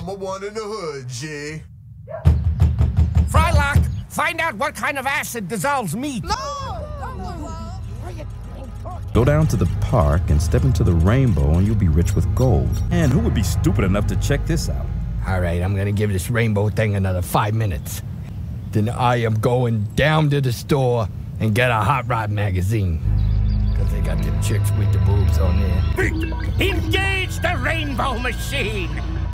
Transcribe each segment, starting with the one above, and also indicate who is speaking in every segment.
Speaker 1: number one in the hood, G.
Speaker 2: Frylock, find out what kind of acid dissolves meat.
Speaker 3: Go down to the park and step into the rainbow and you'll be rich with gold. And who would be stupid enough to check this out?
Speaker 4: All right, I'm gonna give this rainbow thing another 5 minutes. Then I am going down to the store and get a Hot Rod magazine. Cause they got them chicks with the boobs on there.
Speaker 2: Engage the rainbow machine!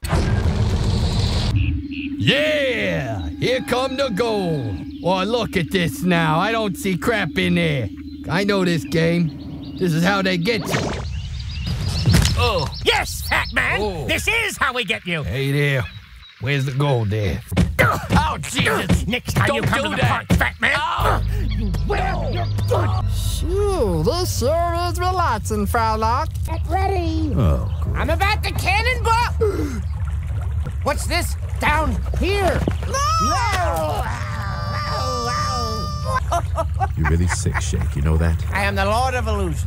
Speaker 4: Yeah! Here come the gold. Oh, look at this now. I don't see crap in there. I know this game. This is how they get you. Oh.
Speaker 2: Yes, fat man!
Speaker 4: Oh.
Speaker 2: This is how we get you!
Speaker 4: Hey there. Where's the gold there? Oh, Jesus!
Speaker 2: Next time you come to the park, fat man! You will! You're good!
Speaker 5: Phew, this sure is relaxing, Frylock.
Speaker 6: Get ready.
Speaker 3: Oh, cool.
Speaker 2: I'm about to cannonball! What's this? Down here!
Speaker 3: You're really sick, Shake. You know that?
Speaker 2: I am the Lord of Illusions.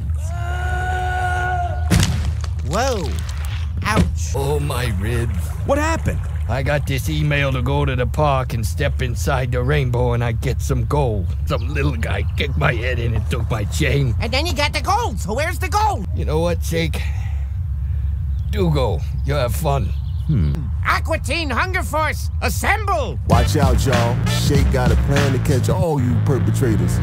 Speaker 2: Whoa. Ouch.
Speaker 4: Oh, my ribs.
Speaker 3: What happened?
Speaker 4: I got this email to go to the park and step inside the rainbow and I get some gold. Some little guy kicked my head in and took my chain.
Speaker 2: And then you got the gold, so where's the gold?
Speaker 4: You know what, Shake? Do go. You have fun.
Speaker 2: Aqua Teen Hunger Force, assemble!
Speaker 1: Watch out, y'all. Shake got a plan to catch all you perpetrators.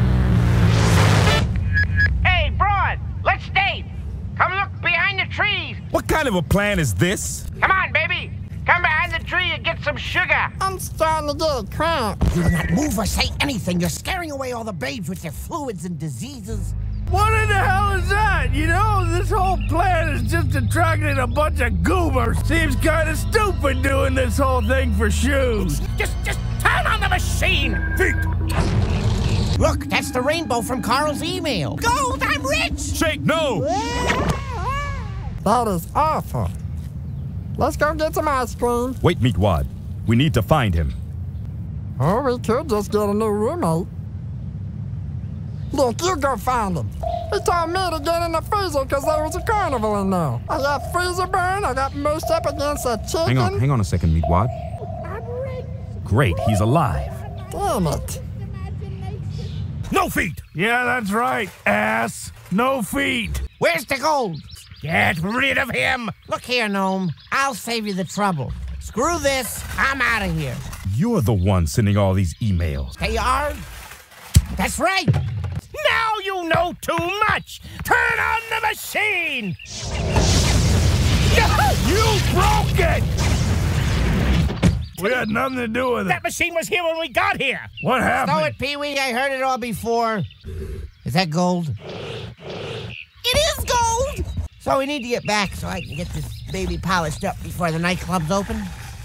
Speaker 2: Hey, Broad, let's date. Come look behind the trees.
Speaker 7: What kind of a plan is this?
Speaker 2: Come on, baby. Come behind the tree and get some sugar.
Speaker 5: I'm starting to get a cramp.
Speaker 2: You do not move or say anything. You're scaring away all the babes with their fluids and diseases.
Speaker 8: What in the hell is that? You know, this whole plan is just attracting a bunch of goobers. Seems kind of stupid doing this whole thing for shoes.
Speaker 2: Just turn on the machine. Look, that's the rainbow from Carl's email. Gold, I'm rich.
Speaker 7: Shake, no!
Speaker 5: That is awful. Let's go get some ice cream.
Speaker 7: Wait, Meatwad. We need to find him.
Speaker 5: Or we could just get a new roommate. Look, you go find him. He told me to get in the freezer because there was a carnival in there. I got freezer burn, I got mushed up against a chicken.
Speaker 3: Hang on a second, Meatwad.
Speaker 7: Great, he's alive.
Speaker 5: Damn it.
Speaker 7: No feet!
Speaker 8: Yeah, that's right, ass. No feet.
Speaker 2: Where's the gold? Get rid of him. Look here, Gnome. I'll save you the trouble. Screw this. I'm out of here.
Speaker 7: You're the one sending all these emails.
Speaker 2: They are? That's right. Now you know too much. Turn on the machine.
Speaker 8: You broke it! We had nothing to do with it.
Speaker 2: That machine was here when we got here.
Speaker 8: What happened?
Speaker 2: Stow it, Pee-wee. I heard it all before. Is that gold? It is gold! So we need to get back so I can get this baby polished up before the nightclub's open.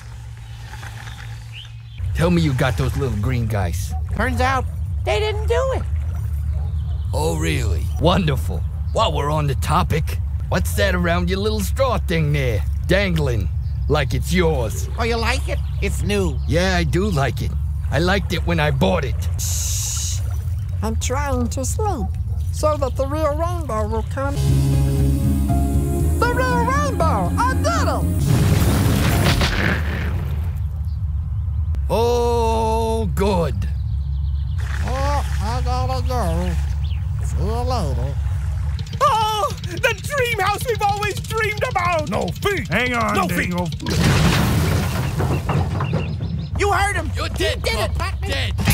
Speaker 4: Tell me you got those little green guys.
Speaker 2: Turns out they didn't do it.
Speaker 4: Oh, really? Wonderful. While we're on the topic, what's that around your little straw thing there? Dangling, like it's yours.
Speaker 2: Oh, you like it? It's new.
Speaker 4: Yeah, I do like it. I liked it when I bought it.
Speaker 5: Shh. I'm trying to sleep so that the real rainbow will come. The real rainbow! I did it!
Speaker 4: Oh, good.
Speaker 5: Oh, I gotta go. See you later.
Speaker 2: Oh, the dream house we've always dreamed about.
Speaker 7: No feet!
Speaker 8: Hang on,
Speaker 7: No
Speaker 8: Dingle.
Speaker 2: You heard him.
Speaker 4: You're dead,
Speaker 2: You did it,
Speaker 4: Pop.
Speaker 2: Batman.
Speaker 4: Dead.